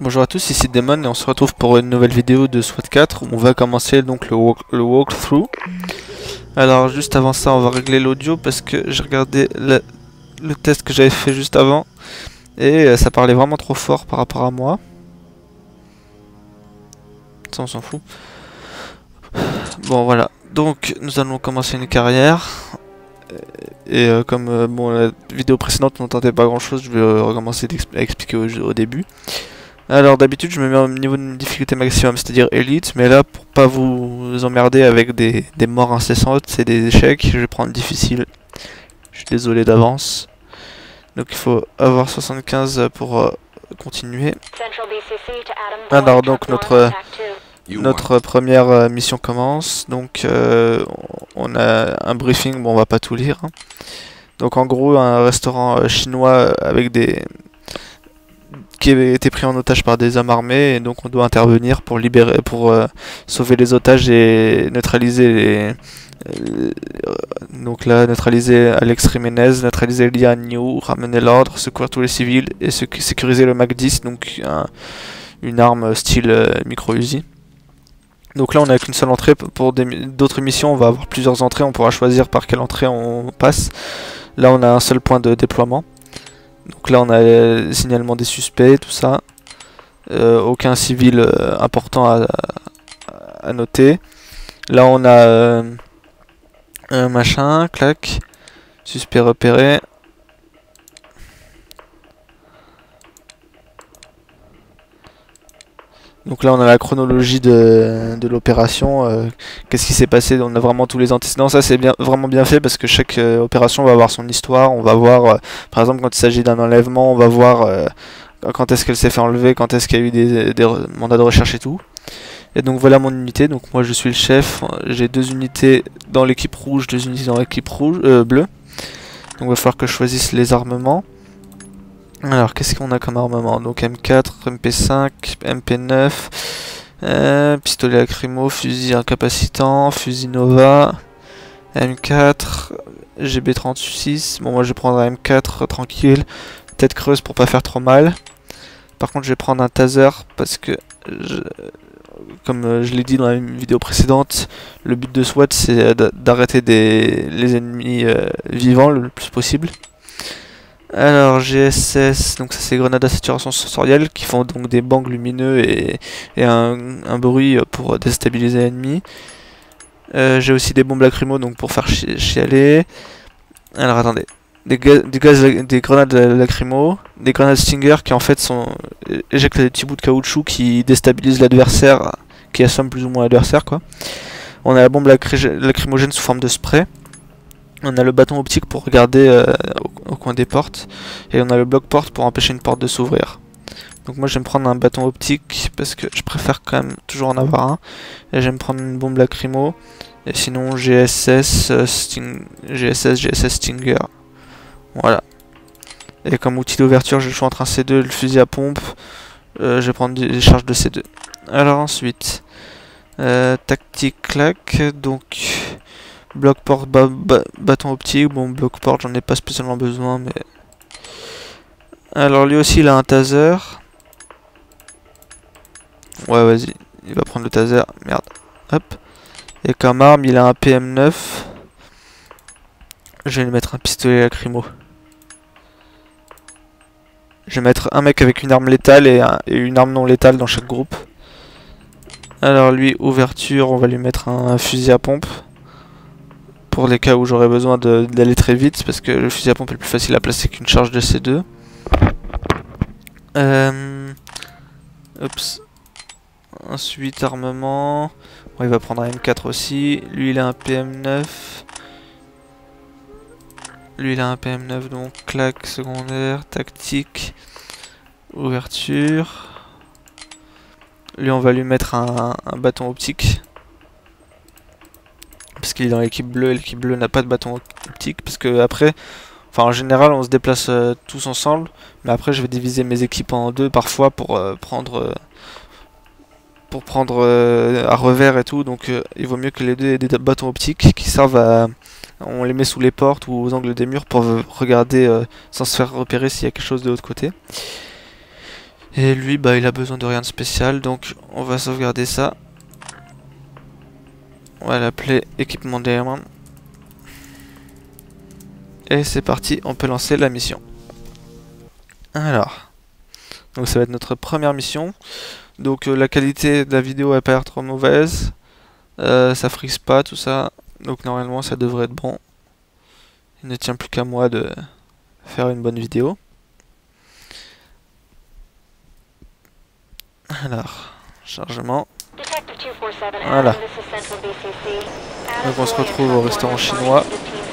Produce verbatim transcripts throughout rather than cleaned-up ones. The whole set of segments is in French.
Bonjour à tous, ici Demon et on se retrouve pour une nouvelle vidéo de SWAT quatre où on va commencer donc le, walk, le walkthrough. Alors juste avant ça on va régler l'audio parce que j'ai regardé le, le test que j'avais fait juste avant et euh, ça parlait vraiment trop fort par rapport à moi. Ça on s'en fout. Bon voilà, donc nous allons commencer une carrière. Et euh, comme euh, bon, la vidéo précédente n'entendait pas grand chose, je vais euh, recommencer à expliquer au, au début. Alors d'habitude je me mets au niveau de difficulté maximum, c'est-à-dire élite, mais là pour pas vous emmerder avec des, des morts incessantes, c'est des échecs, je vais prendre difficile. Je suis désolé d'avance. Donc il faut avoir soixante-quinze pour euh, continuer. Alors donc notre, notre première euh, mission commence, donc euh, on a un briefing, bon on va pas tout lire. Hein. Donc en gros un restaurant euh, chinois avec des... qui avait été pris en otage par des hommes armés et donc on doit intervenir pour libérer, pour euh, sauver les otages et neutraliser les, euh, donc là neutraliser Alex Jiménez, neutraliser Lian Yu, ramener l'ordre, secourir tous les civils et sécuriser le Mac dix, donc un, une arme style euh, micro-Uzi. Donc là on n'a qu'une seule entrée. Pour d'autres missions on va avoir plusieurs entrées, on pourra choisir par quelle entrée on passe. Là on a un seul point de déploiement. Donc là on a le signalement des suspects, tout ça. Euh, aucun civil euh, important à, à noter. Là on a euh, un machin, clac. Suspect repéré. Donc là on a la chronologie de, de l'opération, euh, qu'est-ce qui s'est passé, on a vraiment tous les antécédents, ça c'est bien, vraiment bien fait parce que chaque euh, opération va avoir son histoire, on va voir, euh, par exemple quand il s'agit d'un enlèvement, on va voir euh, quand est-ce qu'elle s'est fait enlever, quand est-ce qu'il y a eu des, des mandats de recherche et tout. Et donc voilà mon unité, donc moi je suis le chef, j'ai deux unités dans l'équipe rouge, deux unités dans l'équipe rouge, euh, bleue. Donc il va falloir que je choisisse les armements. Alors qu'est-ce qu'on a comme armement? Donc M quatre, M P cinq, M P neuf, euh, pistolet lacrymo, fusil incapacitant, fusil Nova, M quatre, G B trente-six. Bon moi je vais prendre un M quatre tranquille, tête creuse pour pas faire trop mal. Par contre je vais prendre un taser parce que je, comme je l'ai dit dans la vidéo précédente, le but de SWAT c'est d'arrêter les ennemis euh, vivants le plus possible. Alors G S S, donc ça c'est grenades à saturation sensorielle qui font donc des bangs lumineux et, et un, un bruit pour déstabiliser l'ennemi. Euh, J'ai aussi des bombes lacrymo donc pour faire chi chialer. Alors attendez, des, gaz, des, gaz, des grenades lacrymo, des grenades Stinger qui en fait sont éjectent des petits bouts de caoutchouc qui déstabilisent l'adversaire, qui assomment plus ou moins l'adversaire quoi. On a la bombe lacrymogène sous forme de spray. On a le bâton optique pour regarder euh, au, au coin des portes. Et on a le bloc-porte pour empêcher une porte de s'ouvrir. Donc moi je vais me prendre un bâton optique parce que je préfère quand même toujours en avoir un. Et je vais me prendre une bombe lacrymo. Et sinon G S S, euh, Sting, G S S, G S S Stinger. Voilà. Et comme outil d'ouverture j'ai le choix entre un C deux et le fusil à pompe. Euh, je vais prendre des charges de C deux. Alors ensuite, euh, tactique clac. Donc... bloc porte, ba ba bâton optique, bon bloc porte j'en ai pas spécialement besoin mais... Alors lui aussi il a un taser. Ouais vas-y, il va prendre le taser, merde. Hop. Et comme arme il a un P M neuf. Je vais lui mettre un pistolet lacrymo. Je vais mettre un mec avec une arme létale et, un, et une arme non létale dans chaque groupe. Alors lui, ouverture, on va lui mettre un, un fusil à pompe. Pour les cas où j'aurais besoin d'aller très vite, parce que le fusil à pompe est le plus facile à placer qu'une charge de C deux. Euh... Oups. Ensuite, armement. Bon, il va prendre un M quatre aussi. Lui, il a un P M neuf. Lui, il a un P M neuf, donc claque secondaire, tactique, ouverture. Lui, on va lui mettre un, un bâton optique. Parce qu'il est dans l'équipe bleue et l'équipe bleue n'a pas de bâton optique parce que après, enfin en général on se déplace euh, tous ensemble, mais après je vais diviser mes équipes en deux parfois pour euh, prendre euh, pour prendre euh, à revers et tout, donc euh, il vaut mieux que les deux aient des bâtons optiques qui servent à, on les met sous les portes ou aux angles des murs pour euh, regarder euh, sans se faire repérer s'il y a quelque chose de l'autre côté. Et lui, bah, il a besoin de rien de spécial, donc on va sauvegarder ça. On va l'appeler équipement d'airman. Et c'est parti, on peut lancer la mission. Alors, donc ça va être notre première mission. Donc euh, la qualité de la vidéo n'a pas l'air trop mauvaise. Euh, ça frise pas, tout ça. Donc normalement ça devrait être bon. Il ne tient plus qu'à moi de faire une bonne vidéo. Alors, chargement. Voilà. Donc on se retrouve au restaurant chinois.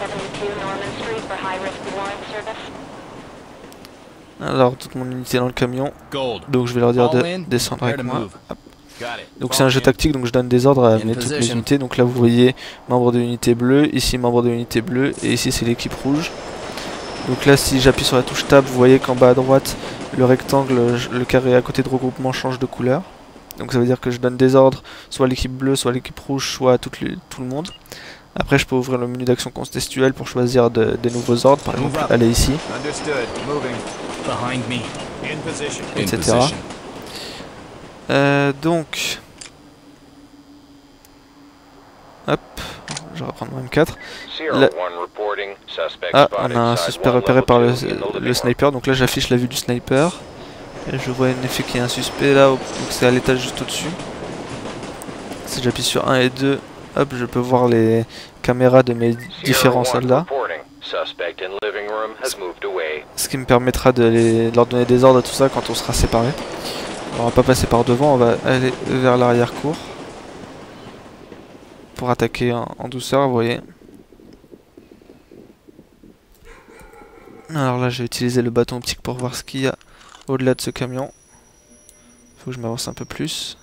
Alors toute mon unité dans le camion. Donc je vais leur dire de descendre avec moi. Hop. Donc c'est un jeu tactique, donc je donne des ordres à mes, toutes mes unités. Donc là vous voyez membre de l'unité bleue, ici membre de l'unité bleue, et ici c'est l'équipe rouge. Donc là si j'appuie sur la touche tab, vous voyez qu'en bas à droite, le rectangle, le carré à côté de regroupement change de couleur. Donc ça veut dire que je donne des ordres, soit à l'équipe bleue, soit à l'équipe rouge, soit à tout le, tout le monde. Après je peux ouvrir le menu d'action contextuelle pour choisir de, des nouveaux ordres, par exemple aller ici, et cetera. Euh, donc, hop, je vais reprendre mon M quatre. Là, ah, on a un suspect repéré par le, le sniper, donc là j'affiche la vue du sniper. Et je vois en effet qu'il y a un suspect là, donc c'est à l'étage juste au-dessus. Si j'appuie sur un et deux, hop, je peux voir les caméras de mes différents soldats. Ce qui me permettra de, les, de leur donner des ordres et tout ça quand on sera séparés. On va pas passer par devant, on va aller vers l'arrière-cour pour attaquer en, en douceur, vous voyez. Alors là, je vais utiliser le bâton optique pour voir ce qu'il y a au-delà de ce camion. Faut que je m'avance un peu plus.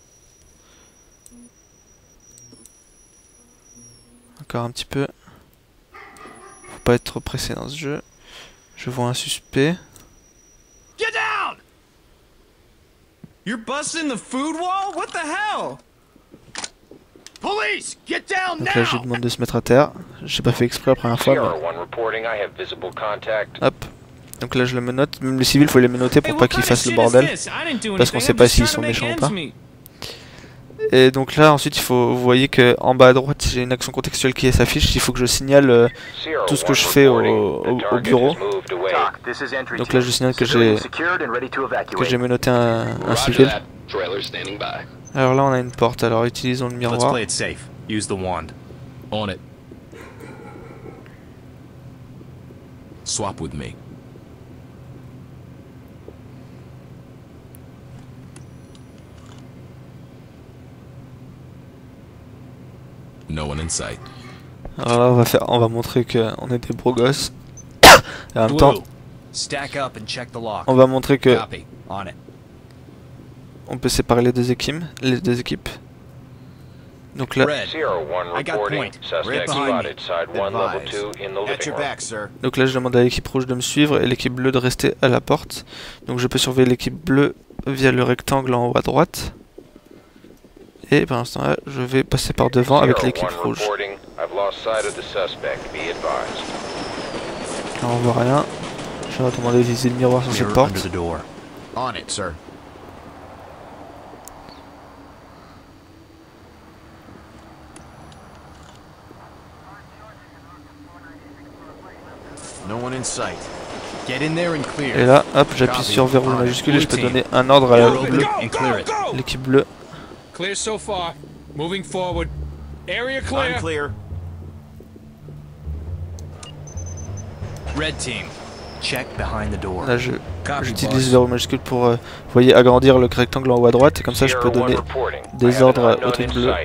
Encore un petit peu. Faut pas être trop pressé dans ce jeu. Je vois un suspect. Get down! You're busting the food wall? What the hell? Police, get down now! Donc là, je lui demande de se mettre à terre. J'ai pas fait exprès la première fois. Mais... hop. Donc là, je le menote. Même les civils, faut les menoter pour pas qu'ils fassent le bordel. Parce qu'on sait pas s'ils sont méchants ou pas. Et donc là, ensuite, il faut, vous voyez que en bas à droite, j'ai une action contextuelle qui s'affiche. Il faut que je signale euh, tout ce que je fais au, au, au bureau. Donc là, je signale que j'ai que j'ai menotté un, un civil. Alors là, on a une porte. Alors utilisons le miroir. Swap with me. No one in sight. Alors là, on va faire, on va montrer que on est des beaux gosses. Et en même temps, on va montrer que on peut séparer les deux équipes, les deux équipes. Donc là, donc là, je demande à l'équipe rouge de me suivre et l'équipe bleue de rester à la porte. Donc je peux surveiller l'équipe bleue via le rectangle en haut à droite. Et pendant ce temps-là, je vais passer par devant avec l'équipe rouge. Là, on voit rien. Je vais demander d'utiliser le miroir sur cette porte. Et là, hop, j'appuie sur verrou majuscule et je peux donner un ordre à l'équipe bleue. Clear so far. Moving forward. Area clear. I'm clear. Red team. Check behind the door. Là, je j'utilise le verrou majuscule pour, euh, vous voyez, agrandir le rectangle en haut à droite et comme ça, je peux donner des ordres au truc bleu.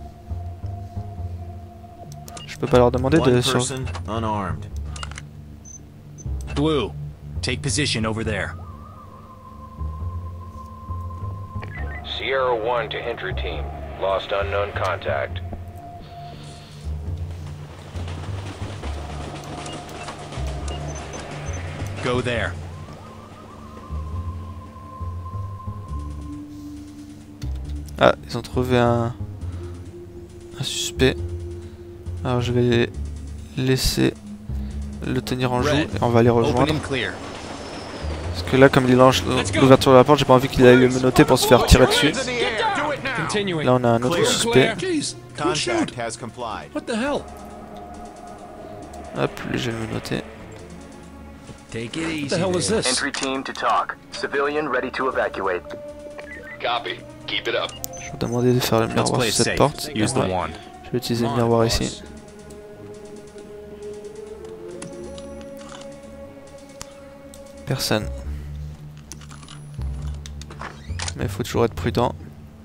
Je peux pas leur demander de sur. Blue, take position over there. Sierra one to entry team. Lost unknown contact. Go there. Ah, ils ont trouvé un, un suspect. Alors je vais les laisser le tenir en joue et on va les rejoindre. Parce que là, comme il lance l'ouverture de la porte, j'ai pas envie qu'il aille le menotter pour se faire tirer dessus. Continuing. Là, on a un autre suspect. Jeez, contact has complied. What the hell? Hop, lui, je vais le menotter. Take it easy. What the hell is there. this? Entry team to talk. Civilian ready to evacuate. Copy. Keep it up. Je vais demander de faire le Let's miroir play it sur cette safe. porte. Use the Ouais. wand. Je vais utiliser le Come on, miroir boss. ici. Personne. Mais il faut toujours être prudent.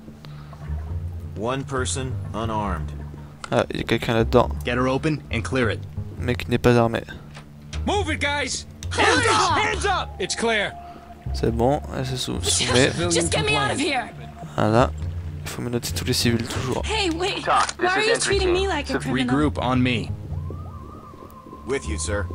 One person unarmed. Ah, il y a quelqu'un là-dedans, Get her open and clear it. mais qui n'est pas armé. Move it, guys! Hands up! Hands up! It's clear. C'est bon, elle se sou- soumet. Civilian Just get me out of compliant. here. Voilà. Il faut menotter tous les civils toujours. Hey, wait. Talk. Why This are is you entry treating team. me like a criminal? Regroup on me. With you, sir.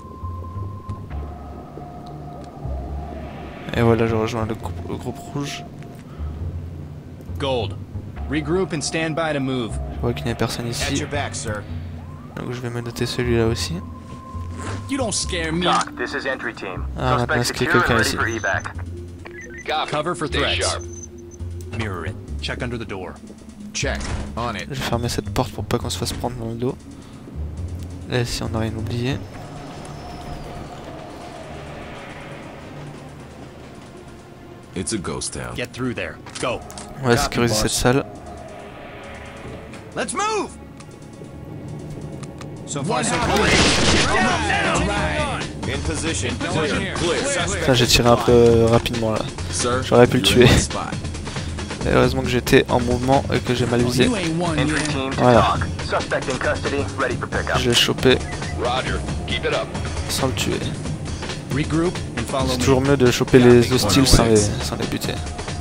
Et voilà, je rejoins le, groupe- le groupe rouge. Gold. Regroup and stand by to move. Je vois qu'il n'y a personne At ici. your back, sir. Donc je vais menotter celui-là aussi. You don't scare me. Talk. This is entry team. Ah, Suspect maintenant, est-ce qu'il y a secure and quelqu'un ready ici? for evac. Copy. Cover for Stay threats. sharp. Mirror it. Check under the door. Check. On it. Je vais fermer cette porte pour pas qu'on se fasse prendre dans le dos. Là ici on n'a rien oublié. It's a ghost town. Get through there. Go. On va Copy, sécuriser boss. cette salle. Let's move. So far, One so half good. In position. No one here. Clear. Putain, j'ai tiré un peu rapidement là. Sir, J'aurais pu le you're in tuer. the spot. Et heureusement que j'étais en mouvement et que j'ai mal visé. You ain't one Entry yet. team to Voilà. talk. Suspect in custody, ready for pickup. Je l'ai chopé Roger. Keep it up. sans le tuer. Regroup and follow C'est me. toujours mieux de choper les hostiles sans les, sans les buter.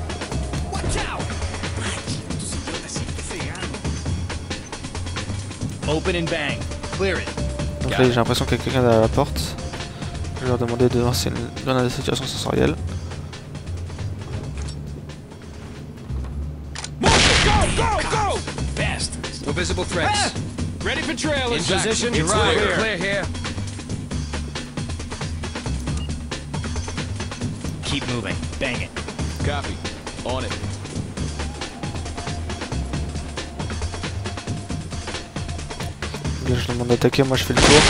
Open and bang. Clear it. Donc Got là it. j'ai l'impression qu'il y a quelqu'un derrière la porte. Je vais leur demander de lancer une grenade de situation sensorielle. Move it! Go! Go! Go! Bastards. No visible threats. Ready for trailers. In position. It's Right. clear. Clear here. Keep moving. Bang it. Copy. On it. Là je demande d'attaquer, moi je fais le tour.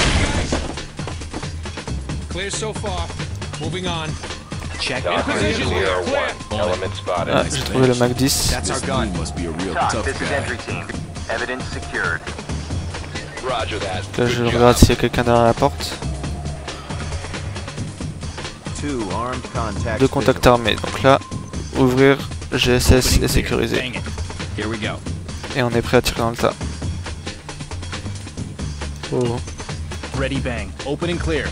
Clear so far. Moving on. Check Doc, it. position. zero Clear. one. Element spotted. Ah, j'ai trouvé le Mac dix. That's our This gun. dude must be a real Talk. tough This is guy. entry team. Evidence secured. Roger that. Là je Good job. regarde s'il y a quelqu'un derrière la porte. Two armed contacts. Deux contacts armés. Donc là, ouvrir, G S S Opening et clear. sécurisé. Bang it. Here we go. Et on est prêt à tirer dans le tas. Oh. Ready bang. Open and clear.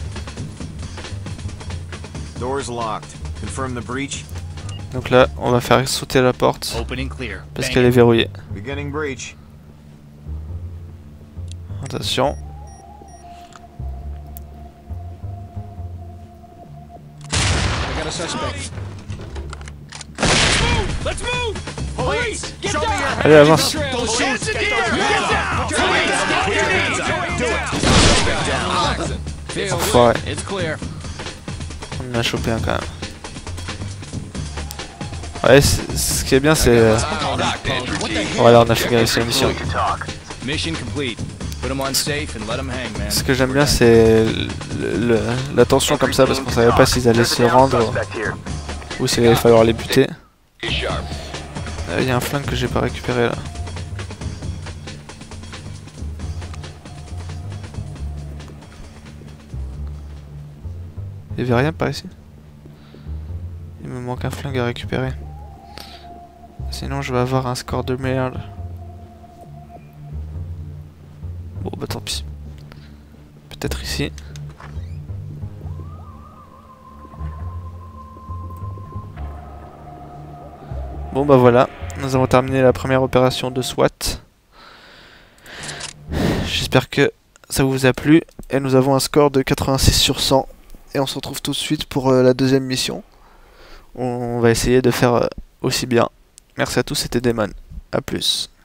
Doors locked. Confirm the breach. Donc là, on va faire sauter la porte Open and clear. parce Bang qu'elle est it. verrouillée. Beginning breach. Attention. I got a suspect. Let's move! Police! Get down! Allez, avance. Trailers. Hands in the air. Get down! Put your hands up. Get Get down! down. Field. Enfoiré. It's clear. On en a chopé un quand même. Ouais, c- ce qui est bien, c'est. euh, Doc, entry team. Voilà, on a fait réussir la mission. Entry team to talk. Mission complete. Put them on safe and let them hang, man. Ce que j'aime bien, c'est le- le- la tension comme ça parce qu'on savait pas s'ils allaient se rendre Suspect here. ou s'il allait falloir les buter. Be sharp. Il y a un flingue que j'ai pas récupéré là. Il y avait rien par ici. Il me manque un flingue à récupérer. Sinon je vais avoir un score de merde. Bon bah tant pis. Peut-être ici. Bon bah voilà, nous avons terminé la première opération de SWAT. J'espère que ça vous a plu et nous avons un score de quatre-vingt-six sur cent. Et on se retrouve tout de suite pour euh, la deuxième mission. On va essayer de faire euh, aussi bien. Merci à tous, c'était Damon. A plus.